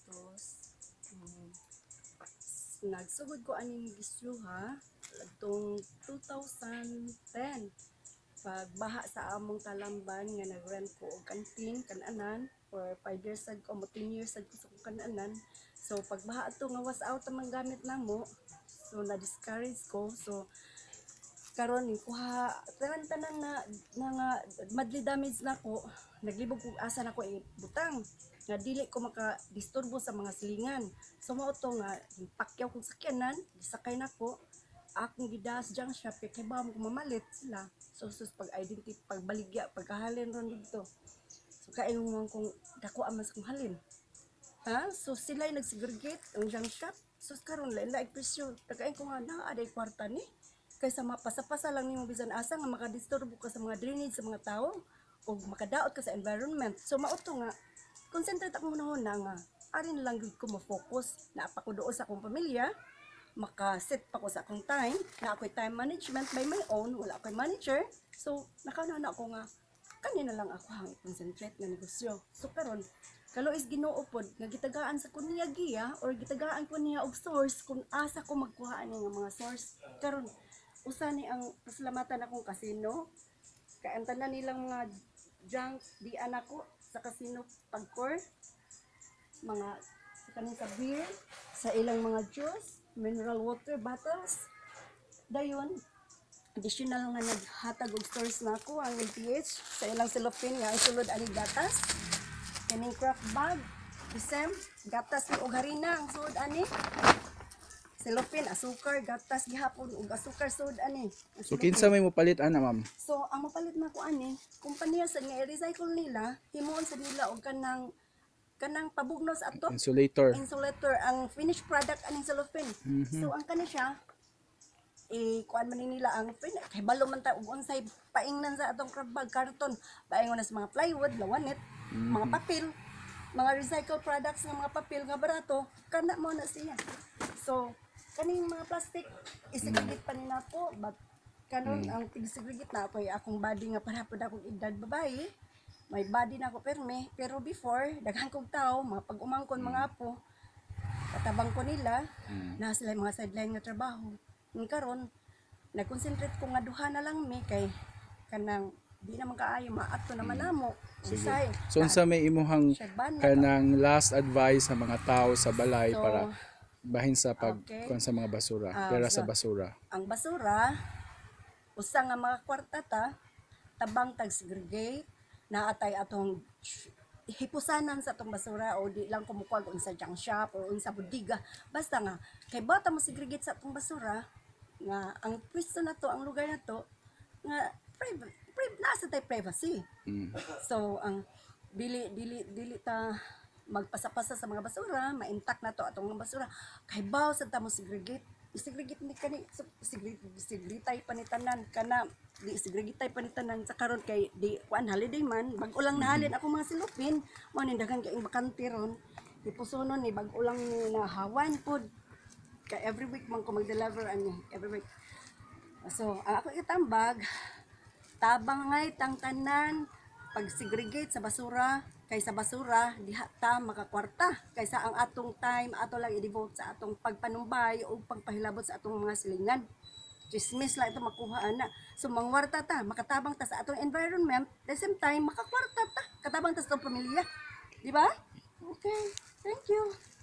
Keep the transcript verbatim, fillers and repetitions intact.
Tapos um, nagsugod ko aning gisyuha adtong two thousand ten pagbaha sa among talamban nga nagrent ko og kantin kananan for five years sad ko mo ten years sad ko sa kananan. So pagbaha ato nga was out ang gamit namo, so na discourage ko. So karon ni kuha tanan tanan na, na nga madly damage nako, naglibog og asa nako ibutang nga dili ko maka-disturbo sa mga silingan. So mao to nga pakyaw kong sakyanan, gisakay nako akong gidas junk shop kay ba mo mamalit sila. So sus pag identity pagbaligya pagkahalin ron dito. So kaingon kong dako amas kong halin. Ha? So sila ay nagsegregate ang junk shop. So karon lain lain presyo. Tagain ko nga naa aday kwarta ni kaysa mapasa-pasa lang nimo bisan asa nga makadisturbo ka sa mga drainage sa mga tao o makadaot ka sa environment. So mao to nga concentrate ako muna na nga arin lang gud ko mo-focus na pa ko doon sa akong pamilya, maka-set pa ko sa akong time, na ako'y time management by my own, wala ako'y manager. So nakanana ako nga kanina lang ako hang concentrate na negosyo. So karon kalo is Ginoo pod nga gitagaan sa kunya giya or gitagaan ko niya og source kung asa ko magkuha ani nga mga source. Karon usa ni ang pasalamatan akong kasino kay ang tanan nilang mga junk di anak ko sa kasino pagkor mga sa kanin sa beer sa ilang mga juice, mineral water bottles dayon additional nga naghatag og stores na ako ang L P H sa ilang cellophane nga isulod ani gatas kaning craft bag isem gatas ni og harina ang sulod ani cellophane asukar gatas gihapon og asukar sulod ani. So kinsa may mopalit ana ma'am? So ang mopalit na ko ani kumpanya sa nga i-recycle nila himuon sa nila og kanang kanang pabugnos ato insulator insulator ang finished product aning cellophane. Mm-hmm. So ang kani siya eh kuan man nila ang kay balo man ta og unsay paingnan sa atong craft bag karton paingon na sa mga plywood lawanit, mm-hmm. mga papel, mga recycled products nga mga papel nga barato kana mo na siya. So kaning mga plastic isigigit pa nila po but kanon mm. ang tig-segregate na ako akong body nga para pud akong edad babae may body na ako perme pero before daghan kog tao mga pag-umangkon mm. mga apo katabang ko nila mm. na sila mga sideline nga trabaho ng karon nag-concentrate ko nga duha na lang mi kay kanang di naman kaayo maato naman namo usay. So unsa may imuhang kanang last advice sa mga tao sa balay so, para bahin sa pag okay. kuan sa mga basura, uh, pera so, sa basura. Ang basura usa nga mga kwarta ta tabang tag segregate na atay atong hipusanan sa atong basura o di lang kumukuha kung sa junk shop o sa bodega basta nga kay bata mo segregate sa atong basura nga ang pwesto na to ang lugar na to nga private pri, nasa tay privacy. Mm. So ang dili dili dili ta magpasa-pasa sa mga basura, ma-intact na to atong mga basura. Kay baw sa ta mo segregate, segregate ni kani segregate segregate panitanan kana di segregate panitanan sa karon kay di kuan holiday man bag-o lang nahalin ako mga silupin, mo ni daghan kay bakante ron. Ipusonon ni bag-o lang ni nahawan pod. Kay every week man ko mag-deliver ani, every week. So, ang ako itambag tabang ngay tang tanan pag-segregate sa basura kay sa basura diha ta makakwarta kaysa ang atong time ato lang i-devote sa atong pagpanumbay o pagpahilabot sa atong mga silingan. Chismis lang ito makuha ana. So mangwarta ta, makatabang ta sa atong environment, at the same time makakwarta ta, katabang ta sa atong pamilya. Di ba? Okay. Thank you.